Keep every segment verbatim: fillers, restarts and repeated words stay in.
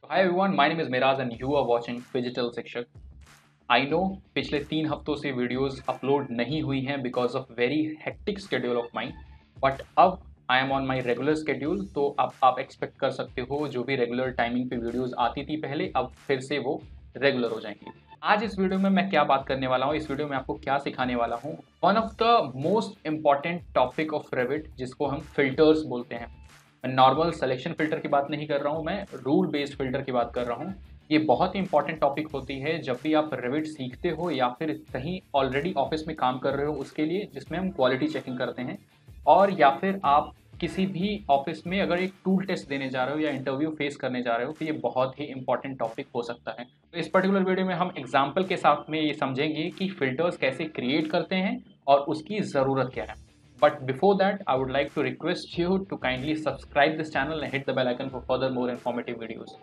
Hi everyone, my name is Miraj and you are watching digital Shikshak. I no पिछले तीन हफ्तों से वीडियोस अपलोड नहीं हुई हैं because of very hectic schedule of mind, but अब I am on my regular schedule. तो अब आप एक्सपेक्ट कर सकते हो जो भी रेगुलर टाइमिंग पे वीडियोस आती थी पहले, अब फिर से वो रेगुलर हो जाएंगी। आज इस वीडियो में मैं क्या बात करने वाला हूँ, इस वीडियो में आपको क्या सिखाने वाला हूँ, one of the most important topic of Revit जिसको हम फिल्टर्स बोलते हैं। मैं नॉर्मल सिलेक्शन फिल्टर की बात नहीं कर रहा हूँ, मैं रूल बेस्ड फिल्टर की बात कर रहा हूँ। ये बहुत ही इंपॉर्टेंट टॉपिक होती है जब भी आप रेविट सीखते हो या फिर कहीं ऑलरेडी ऑफिस में काम कर रहे हो उसके लिए, जिसमें हम क्वालिटी चेकिंग करते हैं, और या फिर आप किसी भी ऑफिस में अगर एक टूल टेस्ट देने जा रहे हो या इंटरव्यू फेस करने जा रहे हो तो ये बहुत ही इंपॉर्टेंट टॉपिक हो सकता है। तो इस पर्टिकुलर वीडियो में हम एग्जाम्पल के साथ में ये समझेंगे कि फिल्टर्स कैसे क्रिएट करते हैं और उसकी ज़रूरत क्या है। But before that, I would like to request you to kindly subscribe this channel and hit the bell icon for further more informative videos.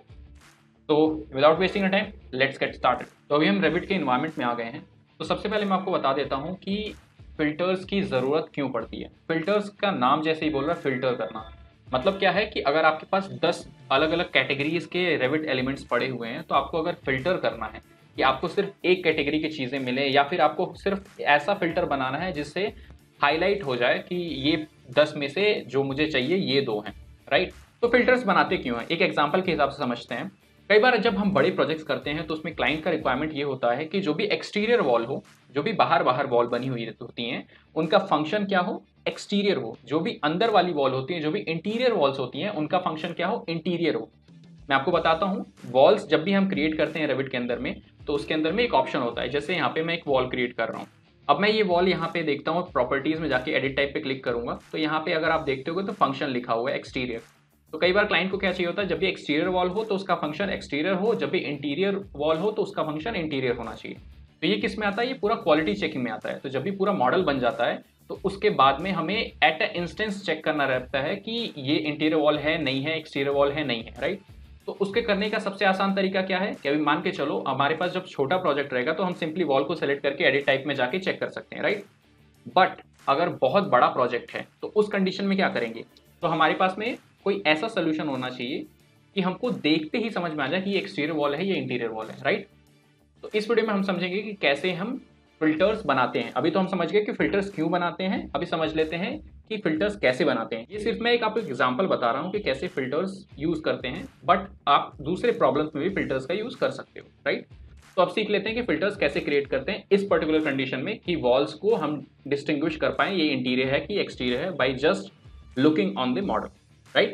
तो without wasting time let's get started. तो अभी हम रेविट के environment में आ गए हैं। तो सबसे पहले मैं आपको बता देता हूँ कि फिल्टर्स की ज़रूरत क्यों पड़ती है। फिल्टर्स का नाम जैसे ही बोल रहा है, फिल्टर करना मतलब क्या है कि अगर आपके पास दस अलग अलग कैटेगरीज के रेविट एलिमेंट्स पड़े हुए हैं तो आपको अगर फिल्टर करना है कि आपको सिर्फ एक कैटेगरी की चीज़ें मिले या फिर आपको सिर्फ ऐसा फिल्टर बनाना है जिससे हाईलाइट हो जाए कि ये दस में से जो मुझे चाहिए ये दो हैं, राइट। तो फिल्टर्स बनाते क्यों हैं, एक एग्जांपल के हिसाब से समझते हैं। कई बार जब हम बड़े प्रोजेक्ट्स करते हैं तो उसमें क्लाइंट का रिक्वायरमेंट ये होता है कि जो भी एक्सटीरियर वॉल हो, जो भी बाहर बाहर वॉल बनी हुई होती हैं, उनका फंक्शन क्या हो, एक्सटीरियर हो। जो भी अंदर वाली वॉल होती है, जो भी इंटीरियर वॉल्स होती हैं, उनका फंक्शन क्या हो, इंटीरियर हो। मैं आपको बताता हूँ, वॉल्स जब भी हम क्रिएट करते हैं रेविट के अंदर में तो उसके अंदर में एक ऑप्शन होता है। जैसे यहाँ पे मैं एक वॉल क्रिएट कर रहा हूँ, अब मैं ये वॉल यहाँ पे देखता हूँ, प्रॉपर्टीज में जाके एडिट टाइप पे क्लिक करूंगा तो यहाँ पे अगर आप देखते हो तो फंक्शन लिखा हुआ है एक्सटीरियर। तो कई बार क्लाइंट को क्या चाहिए होता है, जब भी एक्सटीरियर वॉल हो तो उसका फंक्शन एक्सटीरियर हो, जब भी इंटीरियर वॉल हो तो उसका फंक्शन इंटीरियर होना चाहिए। तो ये किस में आता है, ये पूरा क्वालिटी चेकिंग में आता है। तो जब भी पूरा मॉडल बन जाता है तो उसके बाद में हमें एट अ इंस्टेंस चेक करना रहता है कि ये इंटीरियर वॉल है नहीं है, एक्सटीरियर वॉल है नहीं है, राइट। तो उसके करने का सबसे आसान तरीका क्या है कि अभी मान के चलो हमारे पास जब छोटा प्रोजेक्ट रहेगा तो हम सिंपली वॉल को सेलेक्ट करके एडिट टाइप में जाके चेक कर सकते हैं, राइट। बट अगर बहुत बड़ा प्रोजेक्ट है तो उस कंडीशन में क्या करेंगे, तो हमारे पास में कोई ऐसा सोल्यूशन होना चाहिए कि हमको देखते ही समझ में आ जाए कि ये एक्सटीरियर वॉल है, ये इंटीरियर वॉल है, राइट। तो इस वीडियो में हम समझेंगे कि कैसे हम फिल्टर्स बनाते हैं। अभी तो हम समझ गए कि फिल्टर्स क्यों बनाते हैं, अभी समझ लेते हैं कि फिल्टर्स कैसे बनाते हैं। ये सिर्फ मैं एक आपको एग्जांपल बता रहा हूँ कि कैसे फिल्टर्स यूज करते हैं, बट आप दूसरे प्रॉब्लम्स में भी फिल्टर्स का यूज कर सकते हो, राइट। तो अब सीख लेते हैं कि फिल्टर्स कैसे क्रिएट करते हैं इस पर्टिकुलर कंडीशन में कि वॉल्स को हम डिस्टिंग्विश कर पाए ये इंटीरियर है कि एक्सटीरियर है by just looking on the model, right.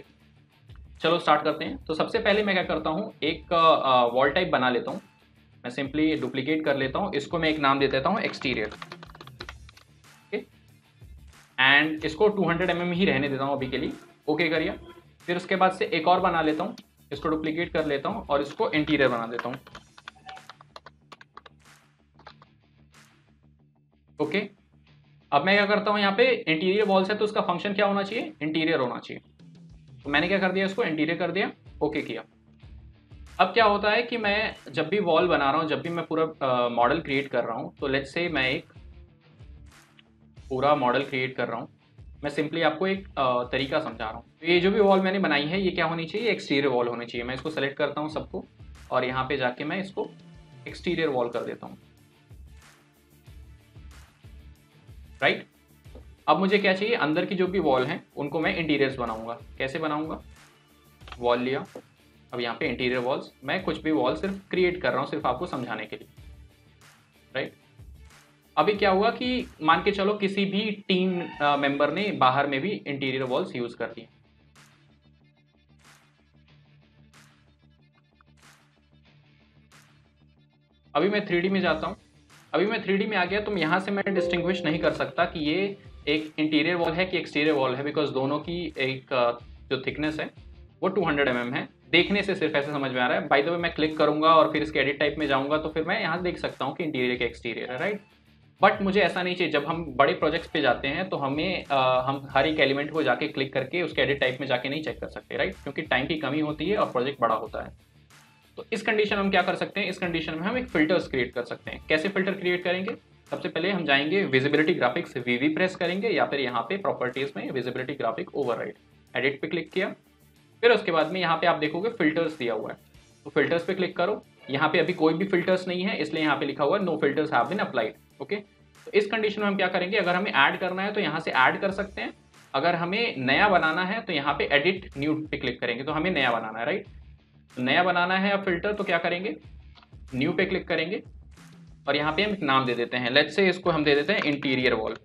चलो स्टार्ट करते हैं। तो सबसे पहले मैं क्या करता हूँ, एक वॉल टाइप बना लेता हूँ। मैं सिंपली डुप्लीकेट कर लेता हूँ, इसको मैं एक नाम दे देता हूँ एक्सटीरियर, ओके। एंड इसको टू हंड्रेड एम एम ही रहने देता हूँ अभी के लिए, ओके करिए। फिर उसके बाद से एक और बना लेता हूँ, इसको डुप्लीकेट कर लेता हूँ और इसको इंटीरियर बना देता हूँ, ओके। अब मैं क्या करता हूँ, यहाँ पे इंटीरियर वॉल्स है तो उसका फंक्शन क्या होना चाहिए, इंटीरियर होना चाहिए। तो मैंने क्या कर दिया, इसको इंटीरियर कर दिया, ओके किया। अब क्या होता है कि मैं जब भी वॉल बना रहा हूँ, जब भी मैं पूरा मॉडल क्रिएट कर रहा हूँ, तो लेट्स से मैं एक पूरा मॉडल क्रिएट कर रहा हूँ, मैं सिंपली आपको एक uh, तरीका समझा रहा हूँ। तो ये जो भी वॉल मैंने बनाई है ये क्या होनी चाहिए, एक्सटीरियर वॉल होनी चाहिए। मैं इसको सेलेक्ट करता हूँ सबको और यहाँ पे जाके मैं इसको एक्सटीरियर वॉल कर देता हूँ, राइट। अब मुझे क्या चाहिए, अंदर की जो भी वॉल हैं उनको मैं इंटीरियर्स बनाऊंगा। कैसे बनाऊंगा, वॉल लिया, अब यहाँ पे इंटीरियर वॉल्स, मैं कुछ भी वॉल सिर्फ क्रिएट कर रहा हूँ सिर्फ आपको समझाने के लिए, राइट। अभी क्या हुआ कि मान के चलो किसी भी टीम मेंबर ने बाहर में भी इंटीरियर वॉल्स यूज कर दी। अभी मैं थ्री डी में जाता हूँ, अभी मैं थ्री डी में आ गया तो यहाँ से मैं डिस्टिंग्विश नहीं कर सकता कि ये एक इंटीरियर वॉल है कि एक्सटीरियर वॉल है, बिकॉज दोनों की एक जो थिकनेस है वो टू हंड्रेड एम एम है। देखने से सिर्फ ऐसे समझ में आ रहा है। बाय द वे मैं क्लिक करूंगा और फिर इसके एडिट टाइप में जाऊंगा तो फिर मैं यहाँ देख सकता हूँ कि इंटीरियर के एक्सटीरियर है, राइट। बट मुझे ऐसा नहीं चाहिए। जब हम बड़े प्रोजेक्ट्स पे जाते हैं तो हमें आ, हम हर एक एलिमेंट को जाके क्लिक करके उसके एडिट टाइप में जाके नहीं चेक कर सकते, राइट, क्योंकि टाइम की कमी होती है और प्रोजेक्ट बड़ा होता है। तो इस कंडीशन में हम क्या कर सकते हैं, इस कंडीशन में हम एक फिल्टर्स क्रिएट कर सकते हैं। कैसे फिल्टर क्रिएट करेंगे, सबसे पहले हम जाएंगे विजिबिलिटी ग्राफिक्स, वीवी प्रेस करेंगे या फिर यहाँ पे प्रॉपर्टीज में विजिबिलिटी ग्राफिक ओवरराइड, एडिट पे क्लिक किया। फिर उसके बाद में यहाँ पे आप देखोगे फिल्टर्स दिया हुआ है। तो फिल्टर्स पे क्लिक करो, यहाँ पे अभी कोई भी फिल्टर्स नहीं है इसलिए यहाँ पे लिखा हुआ है no filters have been applied. Okay, तो इस कंडीशन में हम क्या करेंगे, अगर हमें ऐड करना है तो यहाँ से ऐड कर सकते हैं, अगर हमें नया बनाना है तो यहाँ पे एडिट न्यू पे क्लिक करेंगे, तो हमें नया बनाना है, राइट। तो नया बनाना है अब फिल्टर, तो क्या करेंगे, न्यू पे क्लिक करेंगे और यहाँ पे हम एक नाम दे देते हैं, लेट्स से इसको हम दे देते हैं इंटीरियर वॉल।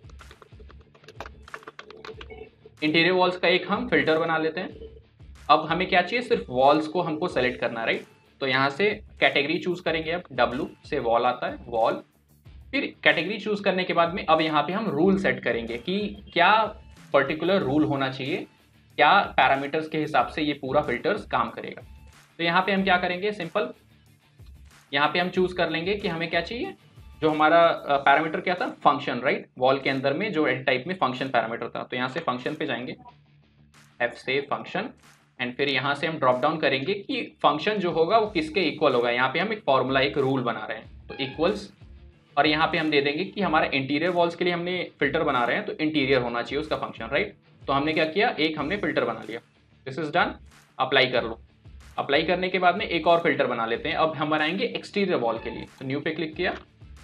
इंटीरियर वॉल्स का एक हम फिल्टर बना लेते हैं। अब हमें क्या चाहिए, सिर्फ वॉल्स को हमको सेलेक्ट करना है, राइट। तो यहाँ से कैटेगरी चूज करेंगे, अब डब्लू से वॉल आता है, वॉल। फिर कैटेगरी चूज करने के बाद में अब यहाँ पे हम रूल सेट करेंगे कि क्या पर्टिकुलर रूल होना चाहिए, क्या पैरामीटर्स के हिसाब से ये पूरा फिल्टर्स काम करेगा। तो यहाँ पे हम क्या करेंगे, सिंपल यहाँ पे हम चूज कर लेंगे कि हमें क्या चाहिए, जो हमारा पैरामीटर क्या था, फंक्शन, राइट। वॉल के अंदर में जो एड टाइप में फंक्शन पैरामीटर था, तो यहाँ से फंक्शन पे जाएंगे, एफ से फंक्शन, एंड फिर यहाँ से हम ड्रॉप डाउन करेंगे कि फंक्शन जो होगा वो किसके इक्वल होगा। यहाँ पे हम एक फॉर्मूला, एक रूल बना रहे हैं, तो इक्वल्स, और यहाँ पे हम दे देंगे कि हमारा इंटीरियर वॉल्स के लिए हमने फिल्टर बना रहे हैं तो इंटीरियर होना चाहिए उसका फंक्शन, राइट। तो हमने क्या किया, एक हमने फिल्टर बना लिया, दिस इज डन। अप्लाई कर लो। अप्लाई करने के बाद में एक और फिल्टर बना लेते हैं, अब हम बनाएंगे एक्सटीरियर वॉल के लिए, तो न्यू पे क्लिक किया,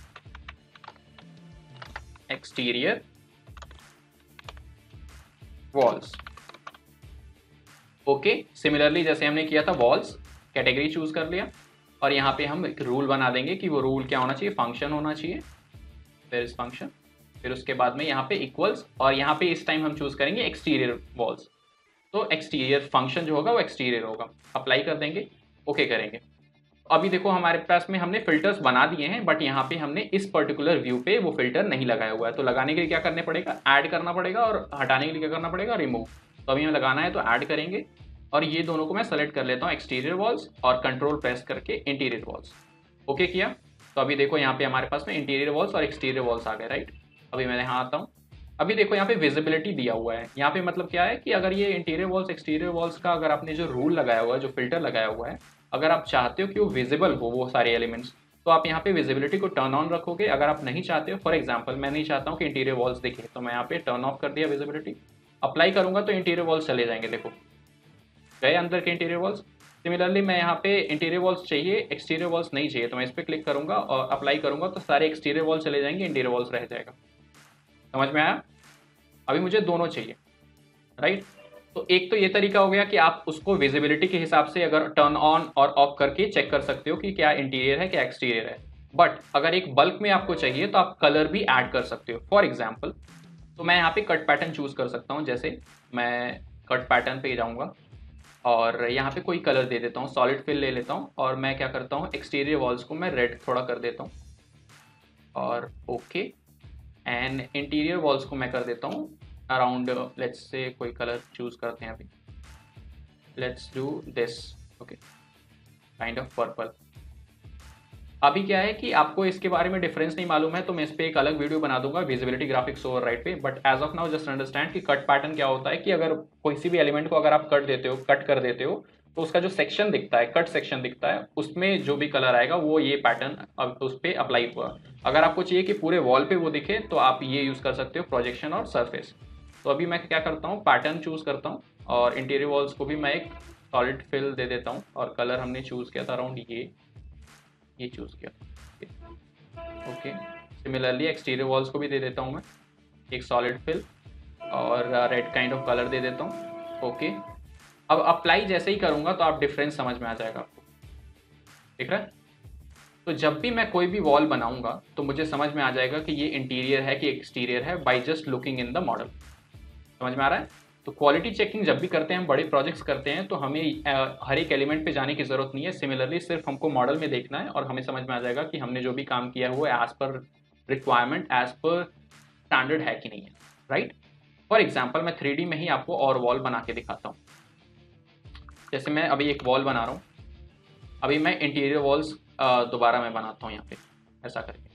एक्सटीरियर वॉल्स। ओके, सिमिलरली जैसे हमने किया था वॉल्स, कैटेगरी चूज कर लिया और यहाँ पे हम एक रूल बना देंगे कि वो रूल क्या होना चाहिए, फंक्शन होना चाहिए, फिर इस फंक्शन, फिर उसके बाद में यहाँ पे इक्वल्स, और यहाँ पे इस टाइम हम चूज करेंगे एक्सटीरियर वॉल्स, तो एक्सटीरियर फंक्शन जो होगा वो एक्सटीरियर होगा। अप्लाई कर देंगे, ओके करेंगे। अभी देखो हमारे पास में हमने फिल्टर्स बना दिए हैं, बट यहाँ पे हमने इस पर्टिकुलर व्यू पे वो फिल्टर नहीं लगाया हुआ है, तो लगाने के लिए क्या करने पड़ेगा, ऐड करना पड़ेगा, और हटाने के लिए क्या करना पड़ेगा, रिमूव। तो अभी हमें लगाना है तो ऐड करेंगे, और ये दोनों को मैं सेलेक्ट कर लेता हूँ, एक्सटीरियर वॉल्स और कंट्रोल प्रेस करके इंटीरियर वॉल्स। ओके किया, तो अभी देखो यहाँ पे हमारे पास में इंटीरियर वॉल्स और एक्सटीरियर वॉल्स आ गए, राइट। अभी मैं यहाँ आता हूँ, अभी देखो यहाँ पे विजिबिलिटी दिया हुआ है, यहाँ पे मतलब क्या है कि अगर ये इंटीरियर वॉल्स एक्सटीरियर वॉल्स का अगर आपने जो रूल लगाया हुआ है, जो फिल्टर लगाया हुआ है, अगर आप चाहते हो कि वो विजिबल हो वो सारे एलिमेंट्स, तो आप यहाँ पे विजिबिलिटी को टर्न ऑन रखोगे। अगर आप नहीं चाहते हो, फॉर एग्जांपल मैं नहीं चाहता हूँ कि इंटीरियर वॉल्स दिखे, तो मैं यहाँ पे टर्न ऑफ कर दिया विजिबिलिटी। अप्लाई करूंगा तो इंटीरियर वॉल्स चले जाएंगे, देखो गए अंदर के इंटीरियर वॉल्स। सिमिलरली मैं यहाँ पे इंटीरियर वॉल्स चाहिए, एक्सटीरियर वॉल्स नहीं चाहिए, तो मैं इस पर क्लिक करूंगा और अप्लाई करूंगा तो सारे एक्सटीरियर वॉल्स चले जाएंगे, इंटीरियर वॉल्स रह जाएगा। समझ में आया? अभी मुझे दोनों चाहिए, राइट। तो एक तो ये तरीका हो गया कि आप उसको विजिबिलिटी के हिसाब से अगर टर्न ऑन और ऑफ करके चेक कर सकते हो कि क्या इंटीरियर है क्या एक्सटीरियर है। बट अगर एक बल्क में आपको चाहिए तो आप कलर भी ऐड कर सकते हो। फॉर एग्जाम्पल, तो मैं यहाँ पे कट पैटर्न चूज कर सकता हूँ, जैसे मैं कट पैटर्न पे जाऊँगा और यहाँ पे कोई कलर दे देता हूँ, सॉलिड फिल ले लेता हूँ, और मैं क्या करता हूँ, एक्सटीरियर वॉल्स को मैं रेड थोड़ा कर देता हूँ, और ओके, एंड इंटीरियर वॉल्स को मैं कर देता हूँ अराउंड, लेट्स से कोई कलर चूज करते हैं, अभी let's do this, okay, kind of purple. अभी क्या है कि आपको इसके बारे में डिफरेंस नहीं मालूम है तो मैं इस पर एक अलग वीडियो बना दूंगा, विजिबिलिटी ग्राफिक्स ओवरराइड पे। But as of now just understand कि कट पैटर्न क्या होता है, कि अगर किसी भी एलिमेंट को अगर आप कट देते हो, कट कर देते हो, तो उसका जो सेक्शन दिखता है, कट सेक्शन दिखता है, उसमें जो भी कलर आएगा वो ये पैटर्न अब उस पर अप्लाई हुआ। अगर आपको चाहिए कि पूरे वॉल पे वो दिखे तो आप ये यूज कर सकते हो, प्रोजेक्शन और सरफेस। तो अभी मैं क्या करता हूँ, पैटर्न चूज करता हूँ और इंटीरियर वॉल्स को भी मैं एक सॉलिड फिल दे देता हूँ, और कलर हमने चूज किया था अराउंड ये ये चूज किया, ओके। सिमिलरली एक्सटीरियर वॉल्स को भी दे देता हूँ मैं एक सॉलिड फिल और रेड काइंड ऑफ कलर दे देता हूँ, ओके। अब अप्लाई जैसे ही करूँगा तो आप डिफरेंस समझ में आ जाएगा आपको, ठीक है। तो जब भी मैं कोई भी वॉल बनाऊंगा तो मुझे समझ में आ जाएगा कि ये इंटीरियर है कि एक्सटीरियर है by just looking in the model. समझ में आ रहा है? तो क्वालिटी चेकिंग जब भी करते हैं, हम बड़े प्रोजेक्ट्स करते हैं, तो हमें हर एक एलिमेंट पे जाने की जरूरत नहीं है। सिमिलरली सिर्फ हमको मॉडल में देखना है और हमें समझ में आ जाएगा कि हमने जो भी काम किया है वो as per requirement, as per standard है कि नहीं है, राइट। फॉर एग्जाम्पल मैं थ्री डी में ही आपको और वॉल बना के दिखाता हूँ। जैसे मैं अभी एक वॉल बना रहा हूँ, अभी मैं इंटीरियर वॉल्स दोबारा मैं बनाता हूँ यहाँ पे ऐसा करके।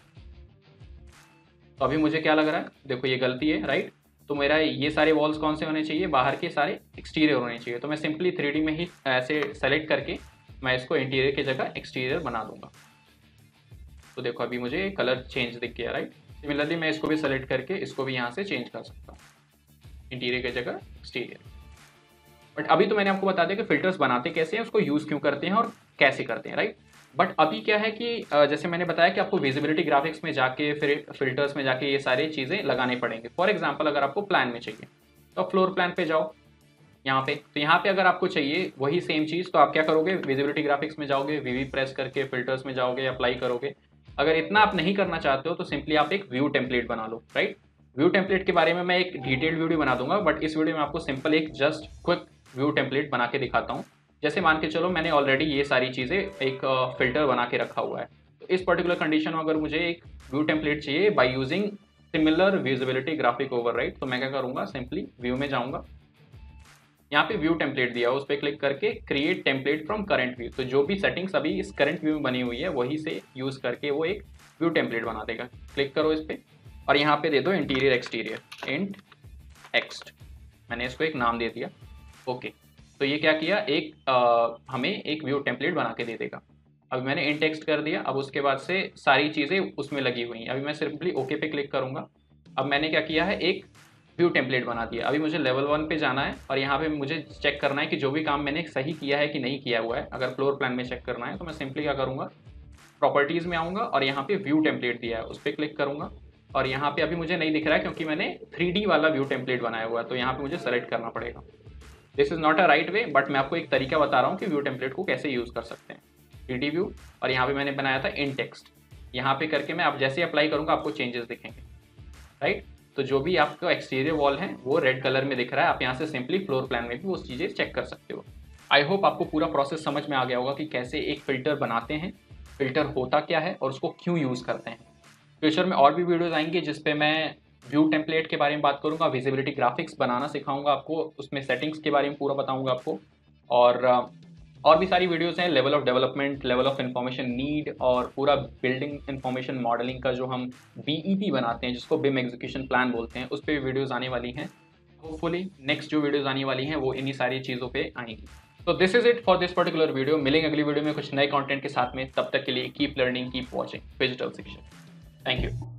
तो अभी मुझे क्या लग रहा है, देखो ये गलती है, राइट। तो मेरा ये सारे वॉल्स कौन से होने चाहिए, बाहर के सारे एक्सटीरियर होने चाहिए। तो मैं सिंपली थ्री डी में ही ऐसे सेलेक्ट करके मैं इसको इंटीरियर की जगह एक्सटीरियर बना दूंगा। तो देखो अभी मुझे कलर चेंज दिख गया, राइट। सिमिलरली मैं इसको भी सेलेक्ट करके इसको भी यहाँ से चेंज कर सकता हूँ, इंटीरियर की जगह एक्सटीरियर। बट अभी तो मैंने आपको बता दिया कि फिल्टर्स बनाते कैसे हैं, उसको यूज़ क्यों करते हैं और कैसे करते हैं, राइट। बट अभी क्या है कि जैसे मैंने बताया कि आपको विजिबिलिटी ग्राफिक्स में जाके फिर फिल्टर्स में जाके ये सारी चीज़ें लगाने पड़ेंगे। फॉर एग्जाम्पल अगर आपको प्लान में चाहिए तो फ्लोर प्लान पे जाओ यहाँ पे, तो यहाँ पे अगर आपको चाहिए वही सेम चीज़ तो आप क्या करोगे, विजिबिलिटी ग्राफिक्स में जाओगे, वीवी प्रेस करके फिल्टर्स में जाओगे, अप्लाई करोगे। अगर इतना आप नहीं करना चाहते हो तो सिंपली आप एक व्यू टेम्पलेट बना लो, राइट। व्यू टेम्पलेट के बारे में मैं एक डिटेल्ड वीडियो बना दूंगा, बट इस वीडियो में आपको सिंपल एक जस्ट क्विक व्यू टेम्पलेट बना के दिखाता हूँ। जैसे मान के चलो मैंने ऑलरेडी ये सारी चीज़ें एक फिल्टर बना के रखा हुआ है, तो इस पर्टिकुलर कंडीशन में अगर मुझे एक व्यू टेम्पलेट चाहिए by using similar visibility graphic override, तो मैं क्या करूँगा, सिंपली व्यू में जाऊँगा, यहाँ पे व्यू टेम्पलेट दिया उस पर क्लिक करके create template from current view, तो जो भी सेटिंग्स अभी इस करंट व्यू में बनी हुई है वही से यूज़ करके वो एक व्यू टेम्पलेट बना देगा। क्लिक करो इस पर और यहाँ पे दे दो इंटीरियर एक्सटीरियर इंट एक्स्ट, मैंने इसको एक नाम दे दिया, ओके। तो ये क्या किया, एक आ, हमें एक व्यू टेम्पलेट बना के दे देगा। अभी मैंने इंट टेक्स्ट कर दिया, अब उसके बाद से सारी चीज़ें उसमें लगी हुई हैं। अभी मैं सिंपली ओके पे क्लिक करूँगा। अब मैंने क्या किया है, एक व्यू टेम्पलेट बना दिया। अभी मुझे लेवल वन पे जाना है और यहाँ पे मुझे चेक करना है कि जो भी काम मैंने सही किया है कि नहीं किया हुआ है। अगर फ्लोर प्लान में चेक करना है तो मैं सिंपली क्या करूँगा, प्रॉपर्टीज़ में आऊँगा और यहाँ पे व्यू टेम्पलेट दिया है उस पर क्लिक करूँगा और यहाँ पे अभी मुझे नहीं दिख रहा है क्योंकि मैंने थ्री डी वाला व्यू टेम्पलेट बनाया हुआ है, तो यहाँ पे मुझे सेलेक्ट करना पड़ेगा। This is not a right way, but मैं आपको एक तरीका बता रहा हूँ कि व्यू टेम्पलेट को कैसे यूज़ कर सकते हैं। थ्री डी व्यू और यहाँ पे मैंने बनाया था इन टेक्स्ट, यहाँ पे करके मैं अब जैसे अप्लाई करूँगा आपको चेंजेस दिखेंगे, राइट। तो जो भी आपका एक्सटीरियर वॉल है वो रेड कलर में दिख रहा है, आप यहाँ से सिंपली फ्लोर प्लान में भी वो चीज़ें चेक कर सकते हो। आई होप आपको पूरा प्रोसेस समझ में आ गया होगा कि कैसे एक फ़िल्टर बनाते हैं, फ़िल्टर होता क्या है और उसको क्यों यूज़ करते हैं। फ्यूचर में और भी वीडियोज़ आएंगे जिस पे मैं व्यू टेम्पलेट के बारे में बात करूँगा, विजिबिलिटी ग्राफिक्स बनाना सिखाऊंगा आपको, उसमें सेटिंग्स के बारे में पूरा बताऊँगा आपको, और और भी सारी वीडियोस हैं, level of development, level of information need और पूरा बिल्डिंग इन्फॉर्मेशन मॉडलिंग का जो हम बीईपी बनाते हैं जिसको बिम एग्जीक्यूशन प्लान बोलते हैं, उस पर भी वीडियोज़ आने वाली हैं। होपफुली नेक्स्ट जो वीडियोज़ आने वाली हैं वो इन्हीं सारी चीज़ों पर आएंगी। तो this is it for this particular video. मिलेंगे अगली वीडियो में कुछ नए कंटेंट के साथ में, तब तक के लिए keep learning, keep watching digital Shiksha. Thank you.